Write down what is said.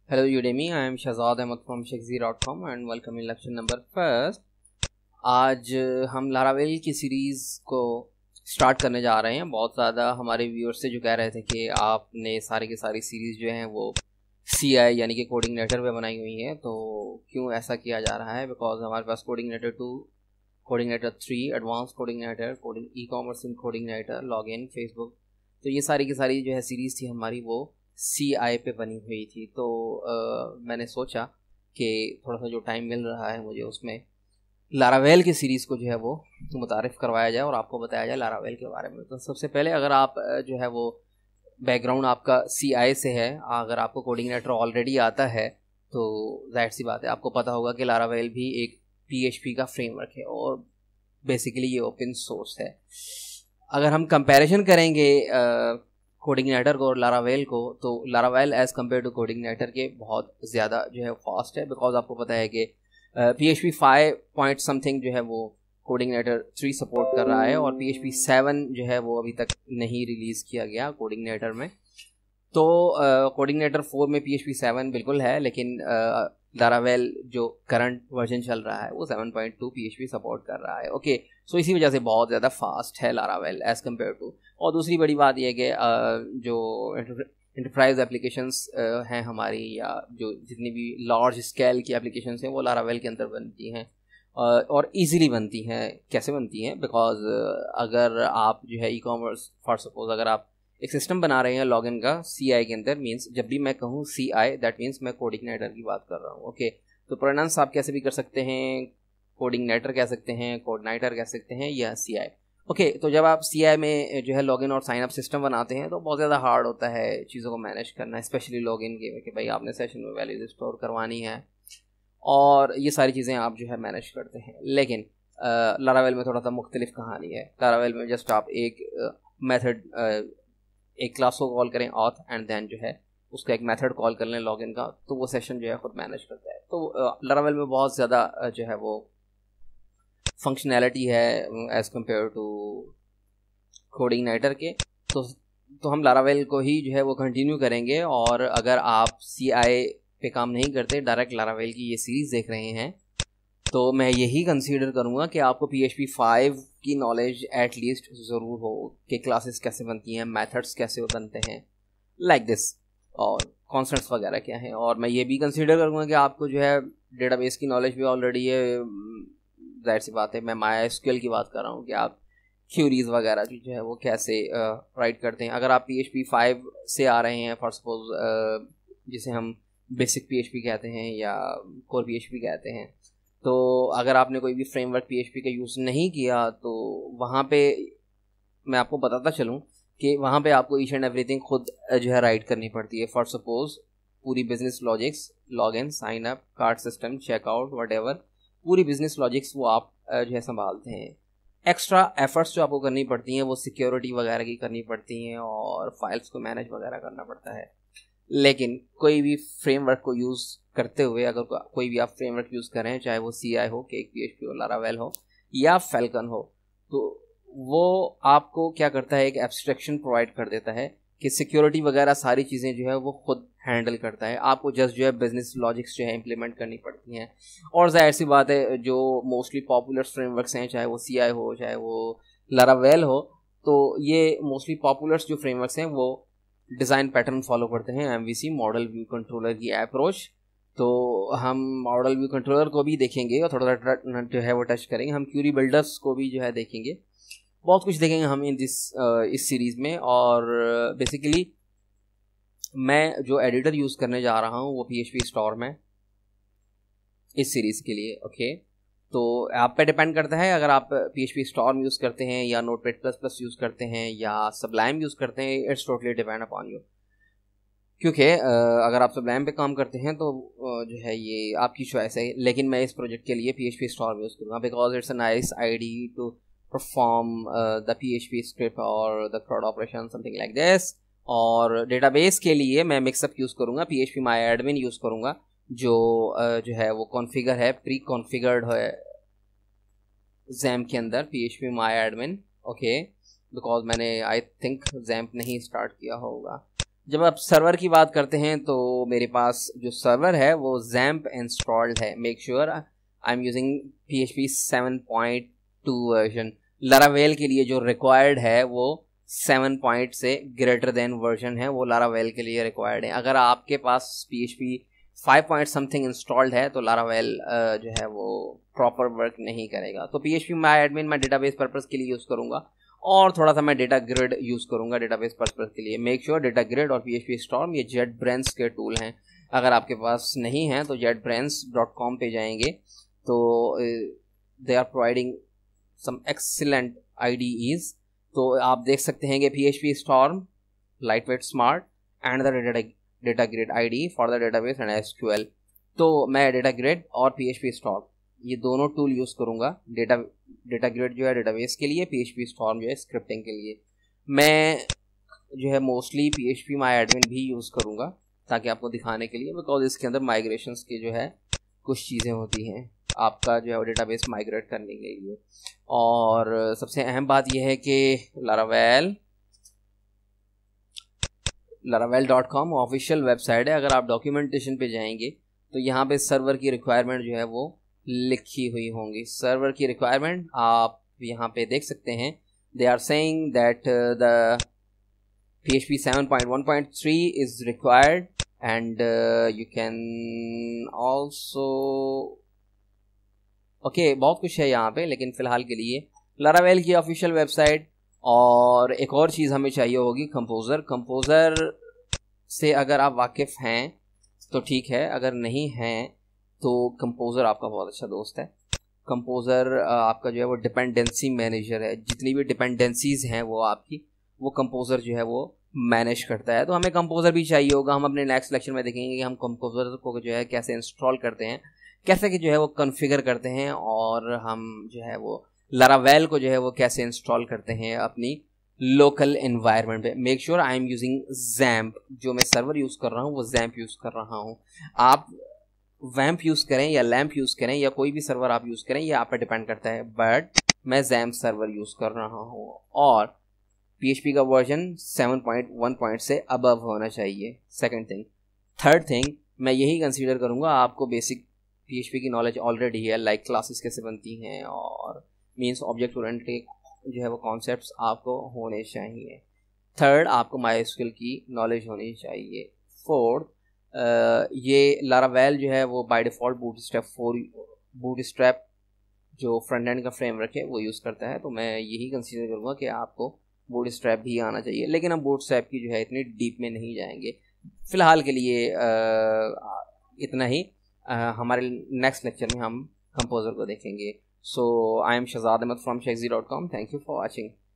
Hello Udemy, I am Shahzad Ahmed from Shakespeare.com and welcome in lecture number first। आज हम Laravel की series को start करने जा रहे हैं। बहुत ज़्यादा हमारे व्यूअर्स से जो कह रहे थे कि आपने सारी की सारी सीरीज़ जो हैं वो CI यानी कि कोडिंगनेटर पे बनाई हुई हैं, तो क्यों ऐसा किया जा रहा है? बिकॉज हमारे पास CodeIgniter 2, CodeIgniter 3, advance CodeIgniter, coding e-commerce in CodeIgniter, login, Facebook, तो ये सारी की सारी जो है सीरीज़ थी हमारी वो CI पे बनी हुई थी। तो मैंने सोचा कि थोड़ा सा जो टाइम मिल रहा है मुझे उसमें लारावेल की सीरीज़ को जो है वो मुतारिफ़ करवाया जाए और आपको बताया जाए लारावेल के बारे में। तो सबसे पहले अगर आप जो है वो बैकग्राउंड आपका CI से है, अगर आपको कोडिंगनेटर ऑलरेडी आता है तो ज़ाहिर सी बात है आपको पता होगा कि लारावेल भी एक PHP का फ्रेमवर्क है और बेसिकली ये ओपन सोर्स है। अगर हम कंपैरिजन करेंगे कोडिंगनेटर को और लारावेल को, तो Laravel as compare to CodeIgniter के बहुत ज़्यादा जो है फास्ट है। बिकॉज आपको पता है कि PHP 5 पॉइंट समथिंग जो है वो कोडिंगनेटर 3 सपोर्ट कर रहा है और PHP 7 जो है वो अभी तक नहीं रिलीज़ किया गया कोडिंगनेटर में। तो कोडिंगनेटर 4 में PHP 7 बिल्कुल है, लेकिन लारावेल जो करंट वर्जन चल रहा है वो 7.2 PHP सपोर्ट कर रहा है। ओके, सो इसी वजह से बहुत ज़्यादा फास्ट है लारावेल एज़ कम्पेयर टू। और दूसरी बड़ी बात यह है कि जो एंटरप्राइज एप्लीकेशंस हैं हमारी, या जो जितनी भी लार्ज स्केल की एप्लीकेशंस हैं वो लारावेल के अंदर बनती हैं और इजीली बनती हैं। कैसे बनती हैं? बिकॉज अगर आप जो है ई-कॉमर्स, फॉर सपोज अगर आप एक सिस्टम बना रहे हैं लॉगिन का CI के अंदर, मींस जब भी मैं कहूँ CI दैट मींस मैं कोडिंगनेटर की बात कर रहा हूँ। ओके, तो प्रोनाउंस आप कैसे भी कर सकते हैं, कोडिंगनेटर कह सकते हैं, कोऑर्डिनेटर कह सकते हैं या CI। ओके, तो जब आप CI में जो है लॉगिन और साइन अप सिस्टम बनाते हैं तो बहुत ज़्यादा हार्ड होता है चीज़ों को मैनेज करना, स्पेशली लॉगिन के कि भाई आपने सेशन में वैल्यूज स्टोर करवानी है और ये सारी चीज़ें आप जो है मैनेज करते हैं। लेकिन लारावेल में थोड़ा सा मुख्तलिफ कहानी है। लारावेल में जस्ट आप एक मेथड, एक क्लास को कॉल करें ऑथ, एंड देन जो है उसका एक मेथड कॉल कर लें लॉगिन का, तो वो सेशन जो है खुद मैनेज करता है। तो लारावेल में बहुत ज़्यादा जो है वो फंक्शनैलिटी है एज़ कम्पेयर टू कोडिंगनेटर के। तो हम लारावेल को ही जो है वो कंटिन्यू करेंगे। और अगर आप CI पे काम नहीं करते, डायरेक्ट लारावेल की ये सीरीज़ देख रहे हैं, तो मैं यही कंसीडर करूँगा कि आपको PHP 5 की नॉलेज एट लीस्ट ज़रूर हो कि क्लासेस कैसे बनती हैं, मेथड्स कैसे बनते हैं, लाइक दिस, और कॉन्सेप्ट्स वगैरह क्या हैं। और मैं ये भी कंसीडर करूँगा कि आपको जो है डेटाबेस की नॉलेज भी ऑलरेडी है। जाहिर सी बात है, मैं MySQL की बात कर रहा हूँ कि आप क्यूरीज वगैरह जो है वो कैसे राइट करते हैं। अगर आप PHP 5 से आ रहे हैं, फॉर सपोज जिसे हम बेसिक PHP कहते हैं या कोर PHP कहते हैं, तो अगर आपने कोई भी फ्रेमवर्क PHP का यूज़ नहीं किया तो वहाँ पे मैं आपको बताता चलूँ कि वहाँ पे आपको ईच एंड एवरीथिंग खुद जो है राइट करनी पड़ती है। फॉर सपोज पूरी business logics, login, sign up, card system, checkout, whatever, पूरी बिजनेस लॉजिक्स वो आप जो है संभालते हैं। एक्स्ट्रा एफर्ट्स जो आपको करनी पड़ती हैं वो सिक्योरिटी वगैरह की करनी पड़ती हैं और फाइल्स को मैनेज वगैरह करना पड़ता है। लेकिन कोई भी फ्रेमवर्क को यूज़ करते हुए, अगर कोई भी आप फ्रेमवर्क यूज़ करें, चाहे वो CI हो, केक PHP हो, लारावेल हो या फैल्कन हो, तो वो आपको क्या करता है, एक एब्स्ट्रैक्शन प्रोवाइड कर देता है कि सिक्योरिटी वगैरह सारी चीज़ें जो है वो खुद हैंडल करता है। आपको जस्ट जो है बिजनेस लॉजिक्स जो है इम्प्लीमेंट करनी पड़ती हैं। और जाहिर सी बात है, जो मोस्टली पॉपुलर फ्रेमवर्क्स हैं, चाहे वो CI हो, चाहे वो लारावेल हो, तो ये मोस्टली पॉपुलर जो फ्रेमवर्क्स हैं वो डिज़ाइन पैटर्न फॉलो करते हैं MVC, मॉडल व्यू कंट्रोलर की अप्रोच। तो हम मॉडल व्यू कंट्रोलर को भी देखेंगे और थोड़ा सा जो है वो टच करेंगे। हम क्यूरी बिल्डर्स को भी जो है देखेंगे, बहुत कुछ देखेंगे हम इस सीरीज़ में। और बेसिकली मैं जो एडिटर यूज़ करने जा रहा हूँ वो PHP Storm है इस सीरीज़ के लिए। ओके, तो आप पे डिपेंड करता है, अगर आप PHP Storm यूज़ करते हैं या Notepad++ यूज़ करते हैं या Sublime यूज़ करते हैं, it's totally depend upon you. क्योंकि अगर आप Sublime पे काम करते हैं तो जो है ये आपकी चॉइस है। लेकिन मैं इस प्रोजेक्ट के लिए PHP Storm यूज़ करूँगा because it's a nice ID to perform the PHP script और the CRUD operation, something like this. और डेटाबेस के लिए मैं मिक्सअप यूज़ करूँगा, PHP MyAdmin यूज़ करूँगा, जो है वो कॉन्फ़िगर है, प्री कॉन्फ़िगर्ड है XAMPP के अंदर PHP MyAdmin। ओके, बिकॉज मैंने आई थिंक XAMPP नहीं स्टार्ट किया होगा। जब आप सर्वर की बात करते हैं तो मेरे पास जो सर्वर है वो XAMPP इंस्टॉल्ड है। Make sure I am using PHP 7.2 version. Laravel के लिए जो रिक्वायर्ड है वो 7 पॉइंट से ग्रेटर देन वर्जन है, वो लारावेल के लिए रिक्वायर्ड है। अगर आपके पास PHP 5 पॉइंट समथिंग इंस्टॉल्ड है तो लारावेल जो है वो प्रॉपर वर्क नहीं करेगा। तो PHP MyAdmin मैं डेटाबेस पर्पस के लिए यूज़ करूँगा और थोड़ा सा मैं डेटा ग्रिड यूज़ करूँगा डेटाबेस पर्पस के लिए। मेक श्योर डेटा ग्रिड और PHP Storm ये JetBrains के टूल हैं। अगर आपके पास नहीं है तो jetbrains.com पे जाएंगे तो they are providing some excellent IDEs। तो आप देख सकते हैं कि PHP Storm, Lightweight Smart and the data grid IDE for the database and SQL। तो मैं डेटा ग्रिड और PHP Storm ये दोनों टूल यूज़ करूँगा। डेटा ग्रिड जो है डेटाबेस के लिए, PHP Storm जो है स्क्रिप्टिंग के लिए। मैं जो है मोस्टली PHP MyAdmin भी यूज़ करूँगा ताकि आपको दिखाने के लिए, बिकॉज इसके अंदर माइग्रेशंस की जो है कुछ चीज़ें होती हैं आपका जो है वो डेटाबेस माइग्रेट करने के लिए। और सबसे अहम बात यह है कि laravel.com ऑफिशियल वेबसाइट है। अगर आप डॉक्यूमेंटेशन पे जाएंगे तो यहाँ पे सर्वर की रिक्वायरमेंट जो है वो लिखी हुई होंगी। सर्वर की रिक्वायरमेंट आप यहाँ पे देख सकते हैं। They are saying that the PHP 7.1.3 is required and you can also बहुत कुछ है यहाँ पे, लेकिन फ़िलहाल के लिए लारावेल की ऑफिशियल वेबसाइट। और एक और चीज़ हमें चाहिए होगी कंपोज़र से अगर आप वाकिफ़ हैं तो ठीक है, अगर नहीं हैं तो कंपोज़र आपका बहुत अच्छा दोस्त है। कंपोज़र आपका जो है वो डिपेंडेंसी मैनेजर है। जितनी भी डिपेंडेंसीज़ हैं वो आपकी वो कंपोज़र जो है वो मैनेज करता है। तो हमें कंपोज़र भी चाहिए होगा। हम अपने नेक्स्ट लेक्चर में देखेंगे कि हम कंपोज़र को जो है कैसे इंस्टॉल करते हैं, कैसे कि जो है वो कॉन्फ़िगर करते हैं, और हम जो है वो लारावेल को जो है वो कैसे इंस्टॉल करते हैं अपनी लोकल एनवायरनमेंट पे। Make sure I am using XAMPP। जो मैं सर्वर यूज़ कर रहा हूँ वो XAMPP यूज़ कर रहा हूँ। आप WAMP यूज़ करें या LAMP यूज़ करें या कोई भी सर्वर आप यूज़ करें, ये आप पर डिपेंड करता है, बट मैं XAMPP सर्वर यूज़ कर रहा हूँ और PHP का वर्जन 7.1 से अबव होना चाहिए। Second thing. थर्ड थिंग, मैं यही कंसीडर करूँगा आपको बेसिक PHP की नॉलेज ऑलरेडी है, लाइक क्लासेस कैसे बनती हैं और मीन्स ऑब्जेक्ट ओरिएंटेड जो है वो कॉन्सेप्ट्स आपको होने चाहिए। थर्ड, आपको MySQL की नॉलेज होनी चाहिए। फोर्थ, ये लारावेल जो है वो बाय डिफ़ॉल्ट बूटस्ट्रैप जो फ्रंट एंड का फ्रेमवर्क है वो यूज़ करता है। तो मैं यही कंसीडर करूँगा कि आपको बूटस्ट्रैप भी आना चाहिए, लेकिन हम बूटस्ट्रैप की जो है इतनी डीप में नहीं जाएंगे फ़िलहाल के लिए। इतना ही। हमारे नेक्स्ट लेक्चर में हम कंपोज़र को देखेंगे। So I am Shahzad Ahmad from shekzi.com। Thank you for watching.